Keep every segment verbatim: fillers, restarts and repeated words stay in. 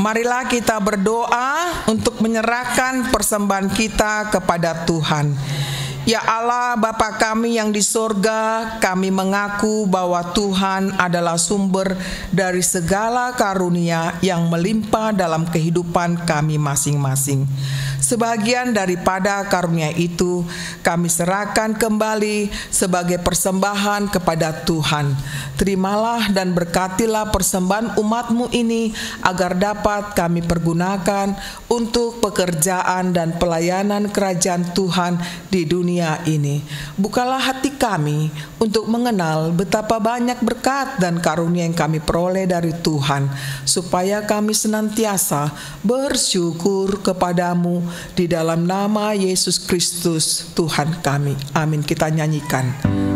Marilah kita berdoa untuk menyerahkan persembahan kita kepada Tuhan. Ya Allah, Bapa kami yang di sorga, kami mengaku bahwa Tuhan adalah sumber dari segala karunia yang melimpah dalam kehidupan kami masing-masing. Sebagian daripada karunia itu kami serahkan kembali sebagai persembahan kepada Tuhan. Terimalah dan berkatilah persembahan umat-Mu ini agar dapat kami pergunakan untuk pekerjaan dan pelayanan kerajaan Tuhan di dunia ini. Bukalah hati kami untuk mengenal betapa banyak berkat dan karunia yang kami peroleh dari Tuhan, supaya kami senantiasa bersyukur kepadamu di dalam nama Yesus Kristus Tuhan kami. Amin. Kita nyanyikan.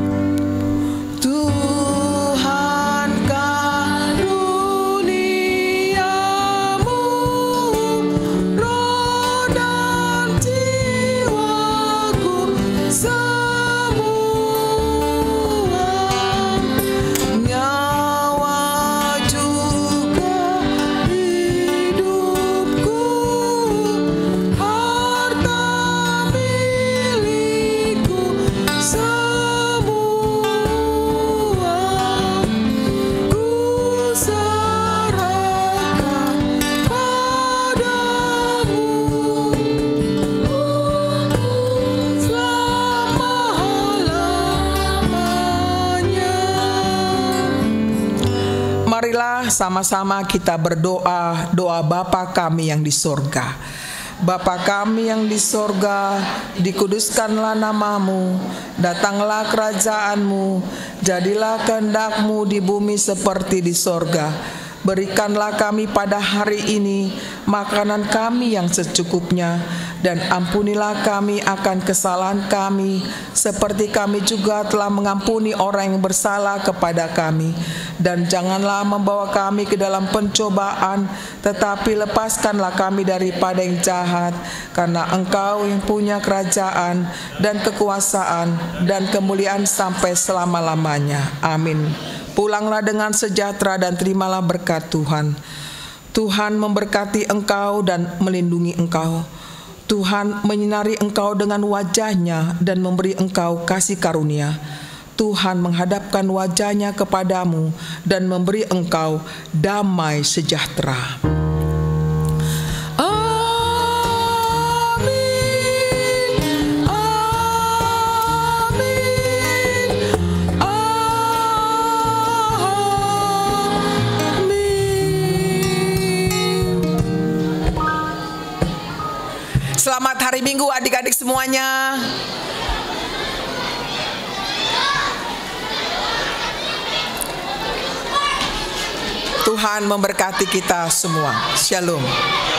Marilah sama-sama kita berdoa doa Bapa kami yang di sorga. Bapa kami yang di sorga, dikuduskanlah namamu, datanglah kerajaanmu, jadilah kehendak-Mu di bumi seperti di sorga. Berikanlah kami pada hari ini makanan kami yang secukupnya, dan ampunilah kami akan kesalahan kami, seperti kami juga telah mengampuni orang yang bersalah kepada kami. Dan janganlah membawa kami ke dalam pencobaan, tetapi lepaskanlah kami daripada yang jahat, karena Engkau yang punya kerajaan dan kekuasaan dan kemuliaan sampai selama-lamanya. Amin. Pulanglah dengan sejahtera dan terimalah berkat Tuhan. Tuhan memberkati engkau dan melindungi engkau. Tuhan menyinari engkau dengan wajah-Nya dan memberi engkau kasih karunia. Tuhan menghadapkan wajah-Nya kepadamu dan memberi engkau damai sejahtera. Selamat hari Minggu adik-adik semuanya. Tuhan memberkati kita semua. Shalom.